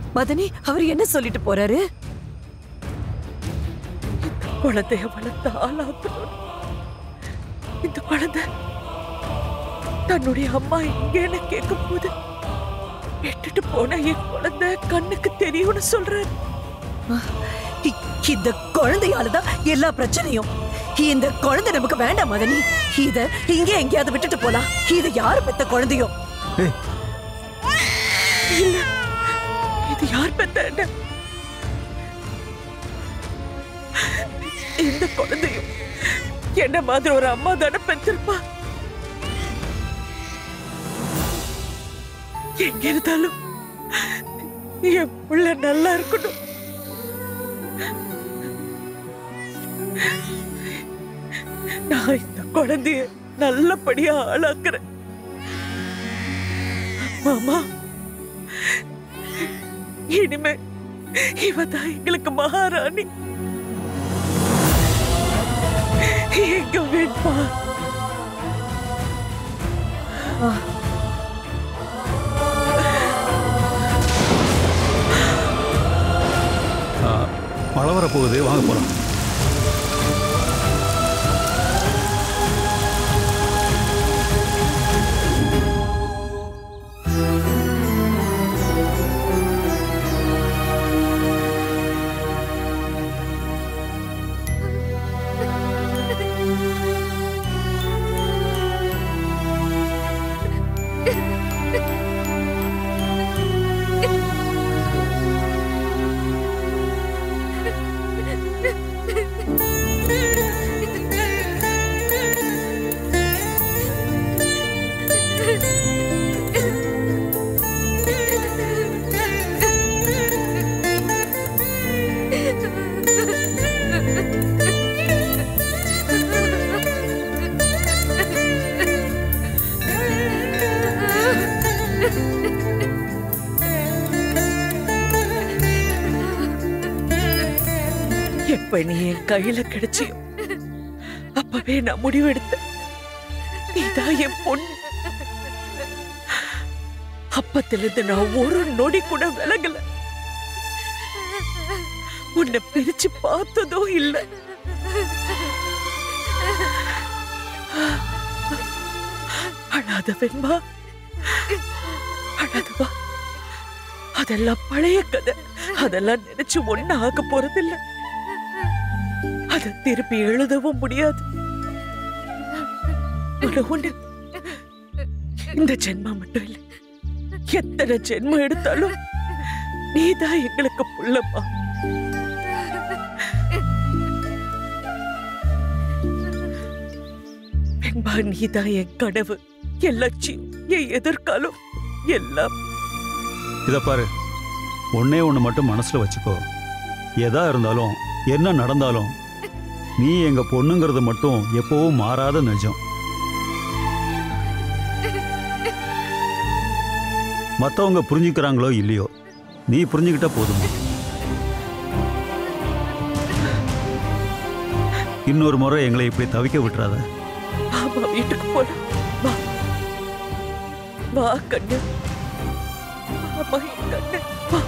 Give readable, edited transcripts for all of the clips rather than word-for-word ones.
மதனி அவர் என்ன சொல்லிட்டு போறாரு? குழந்தைய வளர்த்த ஆளாக்கணும். இந்த குழந்தை தன்னுடைய அம்மா எங்கன்னு கேட்கும் போது விட்டுட்டு போன என் குழந்தை கண்ணுக்கு தெரியும்னு சொல்றாரு. இந்த குழந்தையாலதான் எல்லா பிரச்சனையும். இந்த குழந்தை நமக்கு வேண்டாம் மதனி. இத இங்க எங்கேயாவது விட்டுட்டு போலாம். இது யாரு பெத்த குழந்தையோ? இல்ல, இது யார் பெத்த? இந்த குழந்தையும் என்ன மாதிரி ஒரு அம்மா தானே பெற்றிருப்பா. எங்க இருந்தாலும் என் புள்ள நல்லா இருக்கணும். நான் இந்த குழந்தைய நல்லபடியா ஆளாக்குறேன். மாமா, இனிமே இவதான் எங்களுக்கு மகாராணி. எங்க வேண்பா மழை வர போகுது, வாங்க போலாம். எப்ப நீ என் கையில கிடைச்சியோ அப்பவே நான் முடிவெடுத்தேன். நீதான் என் பொண்ணு. அப்பத்திலிருந்து நான் ஒரு நொடி கூட விலகல. உன்னை பிரிச்சு பார்த்ததோ இல்ல. அழாத வெண்பா, அழாதவா. அதெல்லாம் பழைய கதை. அதெல்லாம் நினைச்சு ஒண்ணு ஆக போறதில்ல. அதை திருப்பி எழுதவும் முடியாது. ஒண்ணு, இந்த ஜென்மம் மட்டும் இல்ல, எத்தனை ஜென்மம் எடுத்தாலும் நீதான் எங்களுக்கு புள்ளம்மா. வெண்பா, நீதான் என் கனவு, என் லட்சியம், என் எதிர்காலம் எல்லாம். இத பாரு, ஒன்னே ஒண்ணு மட்டும் மனசுல வச்சுக்கோ. எதா இருந்தாலும் என்ன நடந்தாலும் நீ எங்க பொண்ணுங்கிறது மட்டும் எப்பவும் மாறாத நிஜம். மத்தவங்க புரிஞ்சுக்கிறாங்களோ இல்லையோ, நீ புரிஞ்சுக்கிட்டா போதும். இன்னொரு முறை எங்களை இப்படி தவிக்க விட்டுறாத. ஆமா, வீட்டுக்கு போலாம். வா வா கண்ணு. ஆமா கண்ணு, வா.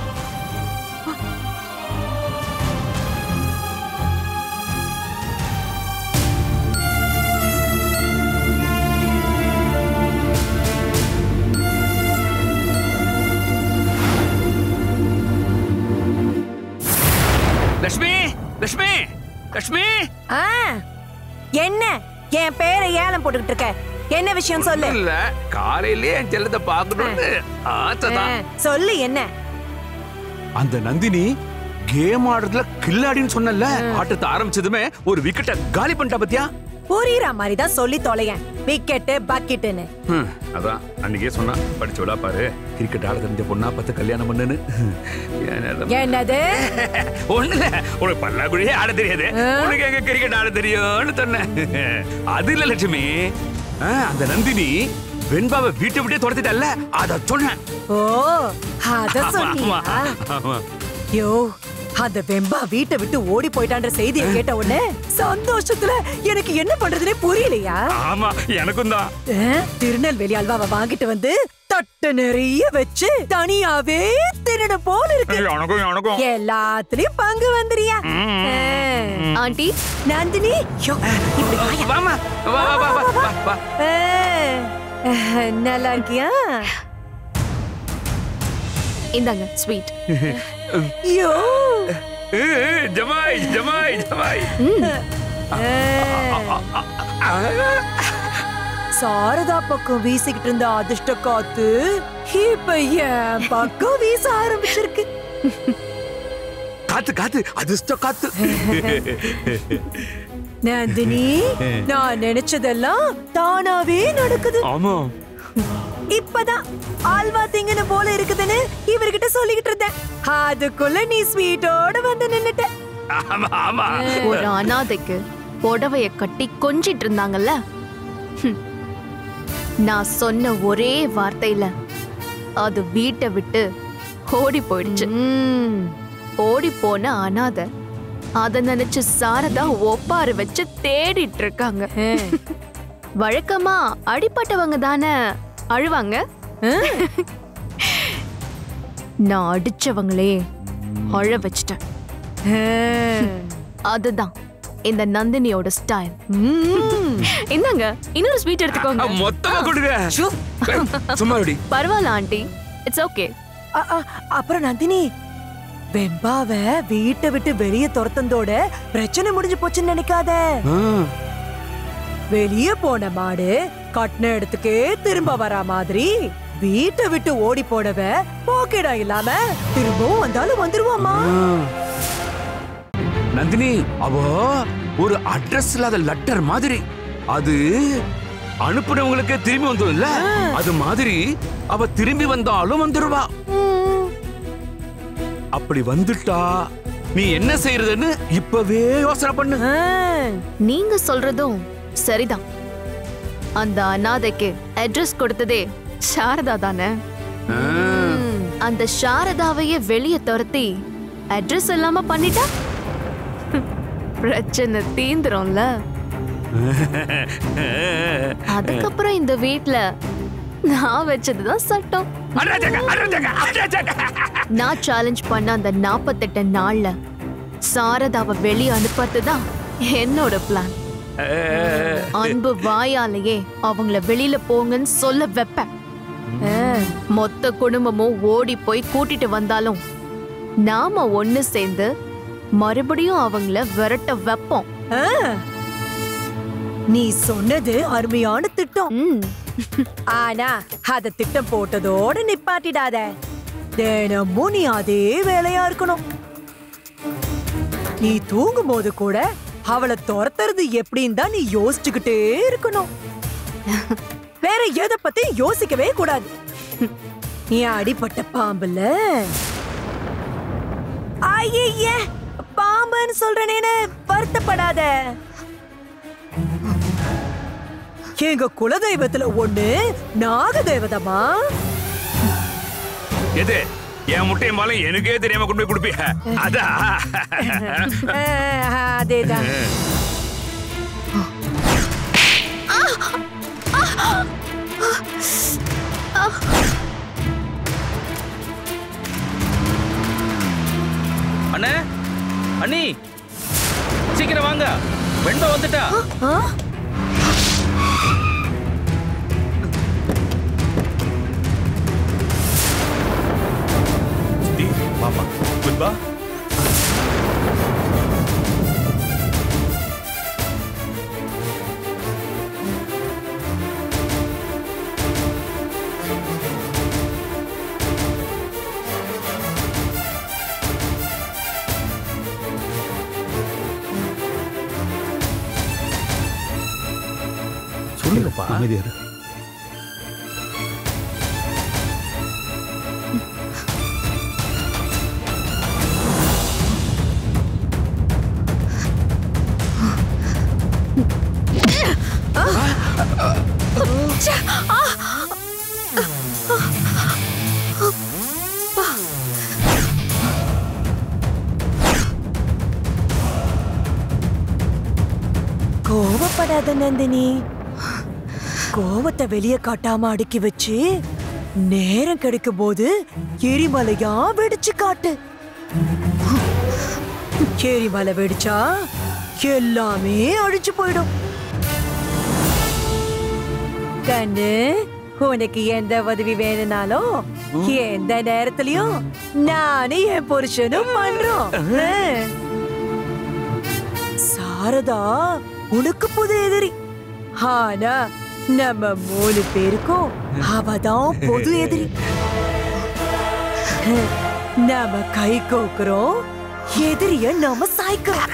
லட்சுமி, லட்சுமி, லட்சுமி. என்ன என் பேரை ஏலம் போட்டுக்கிட்டு இருக்க? என்ன விஷயம் சொல்லு. இல்ல, காலையிலே என் செல்லத்தை பாக்கணும்னு ஆசைதான். சொல்லு என்ன? அந்த நந்தினி கேம் ஆடுறதுல கில்லாடின்னு சொன்னல, ஆட்டத்தை ஆரம்பிச்சதுமே ஒரு விக்கெட்டை காலி பண்ணிட்டா பத்தியா? புரியுற மாதிரி தான் சொல்லி தொலையேன். விக்கெட்டு பக்கெட்டுன்னு. அதான் அன்னைக்கே சொன்னா, படிச்சோடா பாரு, கிரிக்கெட் ஆட தெரிஞ்ச பொண்ணா பார்த்து கல்யாணம் பண்ணுன்னு. என்னது? ஒண்ணுல உனக்கு பல்லாக்குழியே ஆட தெரியாது, உனக்கு எங்க கிரிக்கெட் ஆட தெரியும்னு சொன்னேன். அது இல்ல லட்சுமி, அந்த நந்தினி வெண்பாவை வீட்டை விட்டே துரத்திட்டல்ல, அத சொன்னேன். ஓ, அத சொன்னியா? யோ, அந்த வெம்பா வீட்டை விட்டு ஓடி போயிட்டான்ற செய்தியை கேட்ட உடனே சந்தோஷத்துல எனக்கு என்ன பண்றதுனே புரியலையா? ஆமா, எனக்கும் தான். திருநெல்வேலி அல்வாவை வாங்கிட்டு வந்து தட்டு நிறைய வச்சு தனியாவே தின்னணும் போல இருக்கு. எல்லாத்துலயும் பங்கு வந்துறியா? ஆண்டி நந்தினி வாமா வா வா வா வா. நல்லா இருக்கியா? இந்தாங்க ஸ்வீட். ஐயோ ஜமாய் ஜமாய் ஜமாய். சாரதா பக்கம் வீசிக்கிட்டு இருந்த அதிர்ஷ்ட காத்து இப்ப என் பக்கம் வீச ஆரம்பிச்சிருக்கு. காத்து காத்து அதிர்ஷ்ட காத்து. நந்தினி நான் நினைச்சதெல்லாம் தானாவே நடக்குது. ஆமா இப்பதான் ஆல்வா திங்கன போல இருக்குதுன்னு இவர்கிட்ட சொல்லிக்கிட்டு இருந்தேன். அதுக்குள்ள நீ ஸ்வீட்டோட வந்து நின்னுட்ட. ஆமா ஆமா. ஒரு அனாதைக்கு புடவைய கட்டி கொஞ்சிட்டு இருந்தாங்கல்ல, நான் சொன்ன ஒரே வார்த்தையில அது வீட்டை விட்டு ஓடி போயிடுச்சு. ஓடி போன அனாதை அத நினைச்சு சாரதா ஒப்பாரு வச்சு தேடிட்டு இருக்காங்க. வழக்கமா அடிப்பட்டவங்க தானே அழுவாங்க. நான் அடிச்சவங்களே அழ வச்சிட்டேன். அதுதான் இந்த நந்தினியோட ஸ்டைல். இந்தாங்க இன்னொரு ஸ்வீட் எடுத்துக்கோங்க. மொத்தமா கொடுங்க. சும்மா ரெடி. பரவாயில்ல ஆண்டி, இட்ஸ் ஓகே. அப்புறம் நந்தினி வெம்பாவ வீட்டை விட்டு வெளியே துரத்தந்தோட பிரச்சனை முடிஞ்சு போச்சுன்னு நினைக்காத. வெளியே போன மாடு கட்டின இடத்துக்கே திரும்ப வரா மாதிரி வீட்டை விட்டு ஓடி போனவ போக்கேடா இல்லாம திரும்பவும் வந்தாலும் வந்துருவாமா. நந்தினி அவ ஒரு அட்ரஸ் இல்லாத லெட்டர் மாதிரி. அது அனுப்புனவங்களுக்கு திரும்பி வந்துரும்ல, அது மாதிரி அவ திரும்பி வந்தாலும் வந்துருவா. அப்படி வந்துட்டா நீ என்ன செய்யறதுன்னு இப்பவே யோசனை பண்ணு. நீங்க சொல்றதும் சரிதான். அந்த அனாதைக்கு அட்ரஸ் கொடுத்ததே சாரதா தானே. அந்த சாரதாவையே வெளியே துரத்தி அட்ரஸ் இல்லாம பண்ணிட்டா பிரச்சனை தீந்துரும்ல. அதுக்கப்புறம் இந்த வீட்ல நான் வச்சதுதான் சட்டம். நான் சேலஞ்ச் பண்ண அந்த 48 நாள்ல சாரதாவை வெளியே அனுப்பதுதான் என்னோட பிளான். அன்பு வாயாலேயே அவங்கள வெளியில போங்கன்னு சொல்ல வைப்பேன். மொத்த குடும்பமும் ஓடி போய் கூட்டிட்டு வந்தாலும் நாம ஒண்ணு சேர்ந்து மறுபடியும் அவங்கள விரட்ட வைப்போம். நீ சொன்னது அருமையான திட்டம். ஆனா அத திட்டம் போட்டதோட நிப்பாட்டிடாத. தினமும் நீ அதே வேலையா இருக்கணும். நீ தூங்கும் போது கூட அவளை துரத்துறது எப்படின்னு தான் நீ யோசிச்சுக்கிட்டே இருக்கணும். வேற எதை பத்தி யோசிக்கவே கூடாது. நீ அடிப்பட்ட பாம்புல ஐயே பாம்புன்னு சொல்றேன்னு வருத்தப்படாத. எங்க குலதெய்வத்துல ஒண்ணு நாக தெய்வதமா. எது என் முட்டையும் பாலும் எனக்கே தெரியாம கொண்டு போய் கொடுப்பிய? அதேதான். அண்ணே அண்ணி சீக்கிரம் வாங்க, வெண்பா வந்துட்டா. மாமா வெண்பா சொல்லுங்கப்பா. அமைதியா இரு. கோவப்படாத நந்தினி. கோவத்தை வெளியே காட்டாம அடக்கி வச்சு நேரம் கிடைக்கும் போது எரிமலையா வெடிச்சு காட்டு. எரிமலை வெடிச்சா எல்லாமே அழிச்சு போயிடும். கண்ணு, உனக்கு எந்த உதவி வேணும்னாலும் எந்த நேரத்திலயும் நானும் என் புருஷனும் பண்றோம். சாரதா உனக்கு புது எதிரி. ஆனா நம்ம 3 பேருக்கும் அவதான் பொது எதிரி. நாம கை கோக்குறோம், எதிரிய நாம சாய்க்கிறோம்.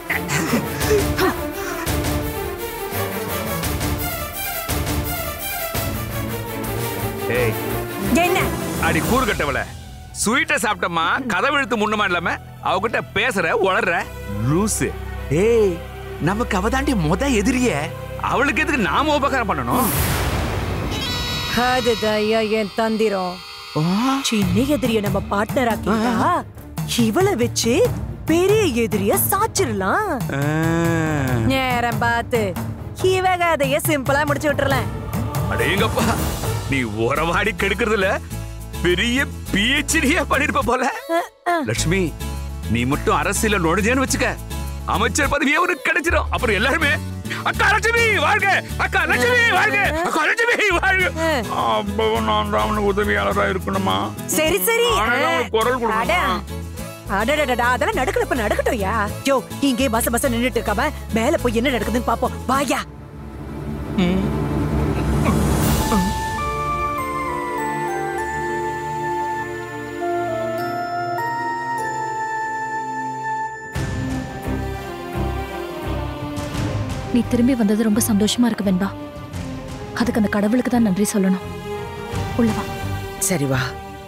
என்ன அடி கூறு கட்டவள, ஸ்வீட்டை சாப்பிட்டமா கதை விழுத்து முன்னமா இல்லாம அவகிட்ட பேசுற உளற லூசு. ஏய், நமக்கு அவதாண்டி முத எதிரிய, அவளுக்கு எதுக்கு நாம உபகாரம் பண்ணணும்? அதுதான் என் தந்திரம். சின்ன எதிரிய நம்ம பார்ட்னர் ஆக்கிட்டா இவளை வச்சு பெரிய எதிரிய சாச்சிடலாம். நேரம் பார்த்து இவக அதைய சிம்பிளா முடிச்சு விட்டுறலாம். அடேங்கப்பா, நீ உறவாடி கெடுக்கிறதுல பெரிய பிஹெச்டியா பண்ணிருப்ப போல. லட்சுமி, நீ மட்டும் அரசியல நுழைஞ்சேன்னு வச்சுக்க, அமைச்சர் பதவியே உனக்கு கிடைச்சிடும். அப்புறம் எல்லாருமே அக்கா லட்சுமி வாழ்க, அக்கா லட்சுமி வாழ்க, அக்கா லட்சுமி வாழ்க. அப்பவும் நான் தான் அவனுக்கு உதவியாளரா இருக்கணுமா? சரி சரி, குரல் கொடுக்கணும். அதெல்லாம் நடக்கணும், நடக்கட்டும். யா யோ, இங்கே பச பச நின்னுட்டு இருக்காம மேல போய் என்ன நடக்குதுன்னு பாப்போம். வாயா. நீ திரும்பி வந்தது ரொம்ப சந்தோஷமா இருக்கு வெண்பா. அதுக்கு அந்த கடவுளுக்கு தான் நன்றி சொல்லணும். உள்ளவா. சரி வா.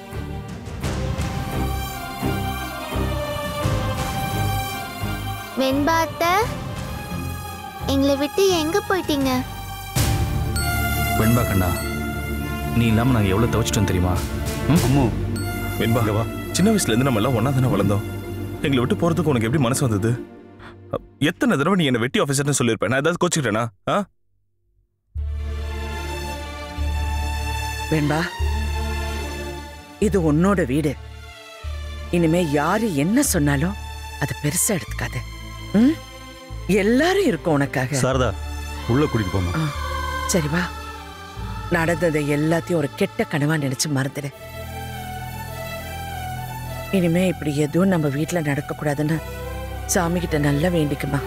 வெண்பா அத்தை, எங்களை விட்டு எங்க போயிட்டீங்க? வெண்பா கண்ணா, நீ இல்லாம நாங்க எவ்வளவு தவிச்சிட்டோம் தெரியுமா? அம்மு, வெண்பா, சின்ன வயசுல இருந்து நம்ம எல்லாம் ஒன்னா தானே வளர்ந்தோம். எங்களை விட்டு போறதுக்கு உனக்கு எப்படி மனசு வந்தது? எத்தனை தடவை நீ என்ன வெட்டி ஆபீசர்னு சொல்லிருப்பேன். நான் ஏதாவது கோச்சுக்கிட்டேனா? வெண்பா, இது உன்னோட வீடு. இனிமே யாரு என்ன சொன்னாலும் அதை பெருசா எடுத்துக்காத. எல்லாரும் இருக்கும் உனக்காக. சாரதா, உள்ள கூட்டிட்டு போமா. சரி வா. நடந்ததை எல்லாத்தையும் ஒரு கெட்ட கனவா நினைச்சு மறந்துடு. இனிமே இப்படி எதுவும் நம்ம வீட்டுல நடக்க கூடாதுன்னு சாமி கிட்ட நல்லா வேண்டிக்குமா.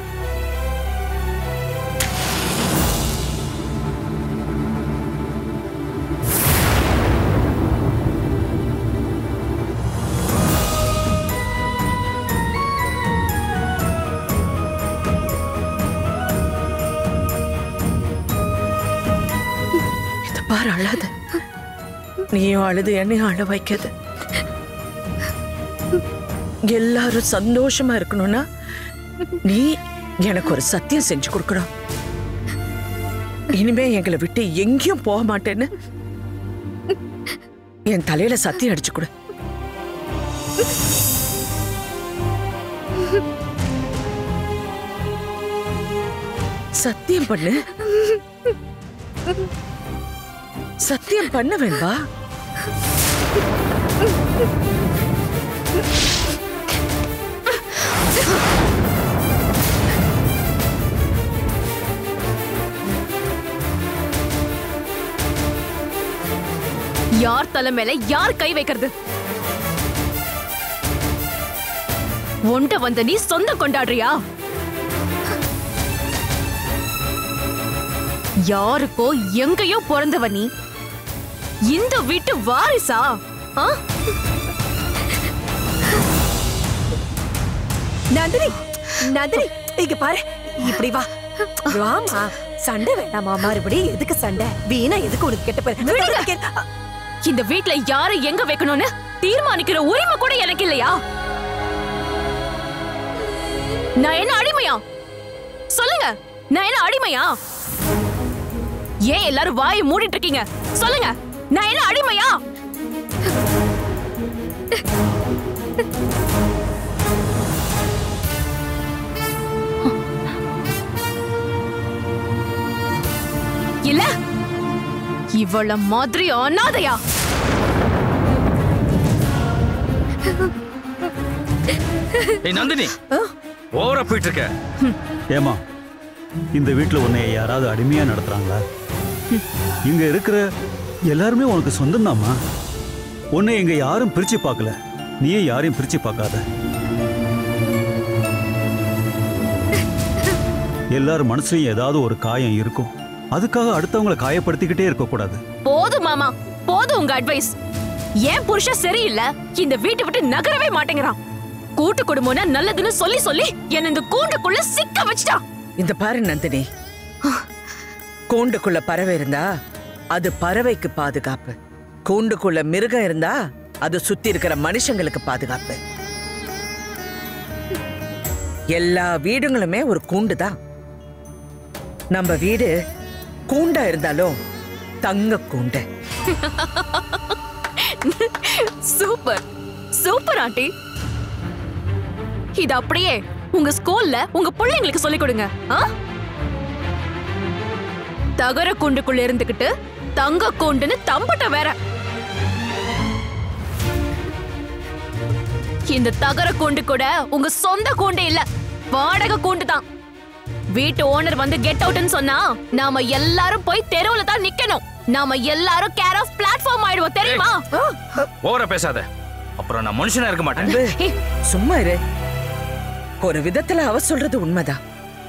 இத பாரு, அழாத. நீயும் அழுது என்னையும் அழ வைக்காத. எல்லாரும் சந்தோஷமா இருக்கணும்னா நீ எனக்கு ஒரு சத்தியம் செஞ்சு கொடுக்கணும். இனிமே எங்களை விட்டு எங்கேயும் போக மாட்டேன்னு என் தலையில சத்தியம் அடிச்சு கொடு. சத்தியம் பண்ணு. சத்தியம் பண்ண வேண்டா. யார் தலை மேல யார் கை வைக்கிறது? ஒண்ட வந்த நீ சொந்தம் கொண்டாடுறியா? யாருக்கோ எங்கயோ பிறந்தவ நீ இந்த வீட்டு வாரிசா? நந்தினி, நந்தினி, இங்க பாரு. இப்படி வா. வாமா. சண்டை வேண்டாமா? மறுபடியும் எதுக்கு சண்டை? வீணா எதுக்கு உனக்கு கெட்ட பேர்? இந்த வீட்ல யாரை எங்க வைக்கணும்னு தீர்மானிக்கிற உரிமை கூட எனக்கு இல்லையா? நான் என்ன அடிமையா? சொல்லுங்க, நான் என்ன அடிமையா? ஏன் எல்லாரும் வாயை மூடிட்டு இருக்கீங்க? சொல்லுங்க, நான் என்ன அடிமையா? இல்ல, இவள மாதிரி அனாதையா? ஏய் நந்தினி, ஓவரா போயிட்டு இருக்க. ஏமா, இந்த வீட்டுல உன்னை யாராவது அடிமையா நடத்துறாங்களா? இங்க இருக்கிற எல்லாருமே உனக்கு சொந்தம்தாம்மா. உன்னை இங்க யாரும் பிரிச்சு பார்க்கல, நீயே யாரையும் பிரிச்சு பார்க்காத. எல்லாரும் மனசுலயும் ஏதாவது ஒரு காயம் இருக்கும். அதுக்காக அடுத்தவங்களை காயப்படுத்திக்கிட்டே இருக்க கூடாது. போதும் மாமா, போதும் உங்க அட்வைஸ். ஏன் புருஷன் சரியில்லை, இந்த வீட்டை விட்டு நகரவே மாட்டேங்கிறான். கூட்டு குடும்பம்னா நல்லதுன்னு சொல்லி சொல்லி என்ன இந்த கூண்டுக்குள்ள சிக்க வச்சுட்டா. இந்த பாரு நந்தினி, கூண்டுக்குள்ள பறவை இருந்தா அது பறவைக்கு பாதுகாப்பு, கூண்டுக்குள்ள மிருகம் இருந்தா அது சுத்தி இருக்கிற மனுஷங்களுக்கு பாதுகாப்பு. எல்லா வீடுகளுமே ஒரு கூண்டு தான். நம்ம வீடு கூண்டா இருந்தாலும் தங்க கூண்டு. Super super aunty. இது அப்படியே உங்க ஸ்கூல்ல உங்க பிள்ளைங்களுக்கு சொல்லிக் கொடுங்க. தகர கூண்டுக்குள்ள இருந்துகிட்டு தங்க கூண்டுன்னு தம்பட்ட வேற. இந்த தகர கூண்டு கூட உங்க சொந்த கூண்டு இல்ல, வாடகை கூண்டு தான். வீட்டு ஓனர் வந்து கெட் அவுட்னு சொன்னா நாம எல்லாரும் போய் தெருவுல தான் நிக்கணும். நாம எல்லாரும் கேர் ஆஃப் பிளாட்ஃபார்ம் ஆயிடுவோம், தெரியுமா? ஓவரா பேசாத, அப்புறம் நான் மனுஷனா இருக்க மாட்டேன். சும்மா இரு. ஒரு விதத்துல அவ சொல்றது உண்மைதான்.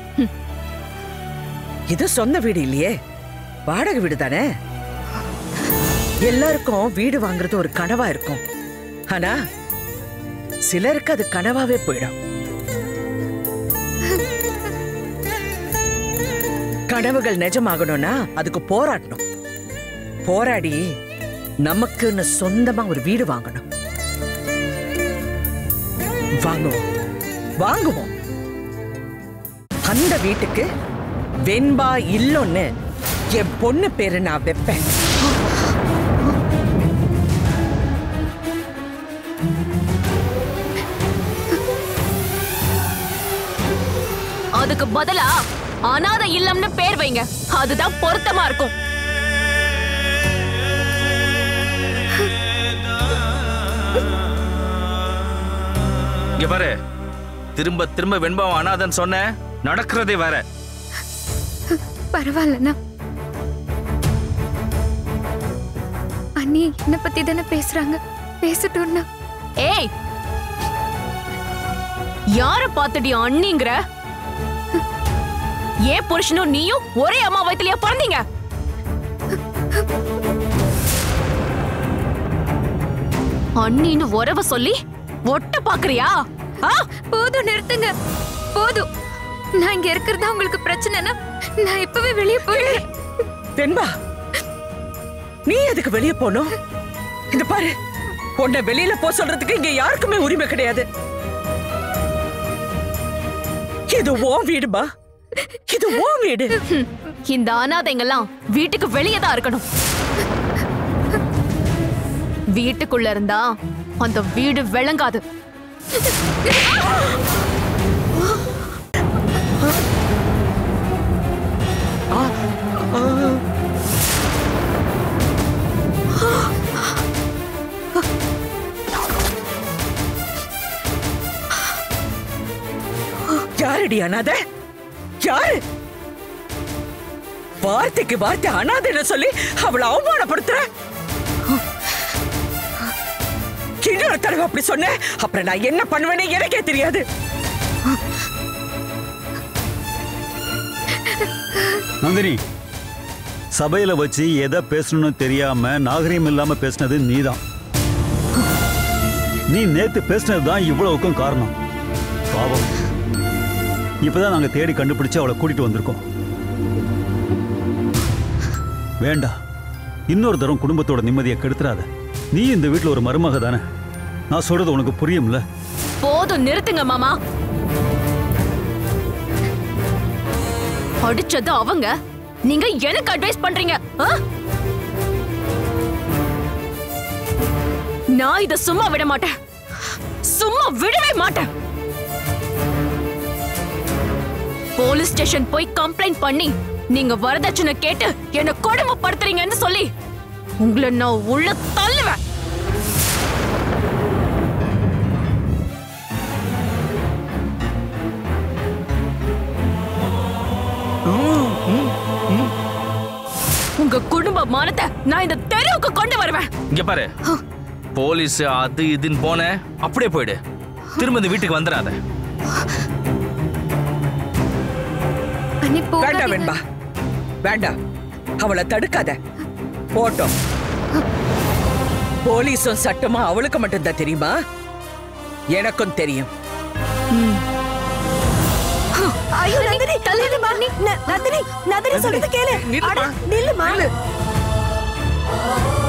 இது சொந்த வீடு இல்லையே, வாடகை வீடு தானே. எல்லாருக்கும் வீடு வாங்குறது ஒரு கனவா இருக்கும். ஆனா சிலருக்கு அது கனவாவே போயிடும். கனவுகள் நிஜமாகணும்னா அதுக்கு போராடணும். போராடி நமக்குன்னு சொந்தமா ஒரு வீடு வாங்கணும். வாங்குவோம் வாங்குவோம். அந்த வீட்டுக்கு வெண்பா இல்லொன்னு என் பொண்ணு பேரு நான் வைப்பேன். அதுக்கு பதிலா அனாதை இல்லம்னு பேர் வைங்க, அதுதான் பொருத்தமா இருக்கும். இங்க பாரு, திரும்ப திரும்ப வெண்பாவம் அனாதன்னு சொன்ன, நடக்கிறதே வேற. பரவாயில்லண்ணா, அண்ணி என்ன பத்தி தானே பேசுறாங்க, பேசட்டும்னா. ஏய், யார பாத்துடி அண்ணிங்கிற? ஏன் புருஷனும் நீயும் ஒரே அம்மா வயித்துலயா பிறந்தீங்க? அண்ணின்னு உறவ சொல்லி ஒட்ட பாக்குறியா? போதும், நிறுத்துங்க, போதும். நான் இங்க இருக்கிறதா உங்களுக்கு பிரச்சனைனா நான் இப்பவே வெளியே போயிடுறேன். வெண்பா, நீ எதுக்கு வெளியே போகணும்? இந்த பாரு, உன்னை வெளியில போ சொல்றதுக்கு இங்க யாருக்குமே உரிமை கிடையாது. இது உன் வீடுமா, இது உன் வீடு. இந்த அனாதைங்கெல்லாம் வீட்டுக்கு வெளியே தான் இருக்கணும். வீட்டுக்குள்ள இருந்தா அந்த வீடு விளங்காது. யாரடி அனாதை? யாரு? வார்த்தைக்கு வார்த்தை அனாதைன்னு சொல்லி அவளை அவமானப்படுத்துற. இன்னொரு தடவை அப்படி சொன்ன அப்புறம் நான் என்ன பண்ணுவேன்னு எனக்கே தெரியாது. நந்தினி, சபையில வச்சு எதை பேசணும்னு தெரியாம நாகரீகம் இல்லாம பேசினது நீதான். நீ நேத்து பேசினதுதான் இவ்வளவுக்கும் காரணம். பாவம், இப்பதான் நாங்க தேடி கண்டுபிடிச்சு அவளை கூட்டிட்டு வந்திருக்கோம். வேண்டாம், இன்னொரு தரம் குடும்பத்தோட நிம்மதியை கெடுத்துறாத. நீ இந்த வீட்டுல ஒரு மருமக தானே, நான் சொல்றது உனக்கு புரியும்ல? போதும், நிறுத்துங்க மாமா. அடிச்சது அவங்க, நீங்க எனக்கு அட்வைஸ் பண்றீங்க. நான் இத சும்மா விட மாட்டேன், சும்மா விடவே மாட்டேன். போலீஸ் ஸ்டேஷன் போய் கம்ப்ளைண்ட் பண்ணி நீங்க வரதட்சணை கேட்டு என்ன கொடுமைப்படுத்துறீங்கன்னு சொல்லி உங்களை நான் உள்ள தள்ளுவேன். உங்க குடும்ப மானத்தை நான் இந்த தெருவுக்கு கொண்டு வருவேன். இங்க பாரு, போலீஸ் அது இதுன்னு போன அப்படியே போயிடு. திரும்ப இந்த வீட்டுக்கு வந்துடாத. வேண்டாம் வெண்பா, வேண்டாம். அவளை தடுக்காத. போட்டோம். போலீஸும் சட்டமா அவளுக்கு மட்டும்தான் தெரியுமா? எனக்கும் தெரியும். ஐயோ நந்தினி, நில்லுமா. நந்தினி, நந்தினி சொல்றது கேளு. நில்லுமா.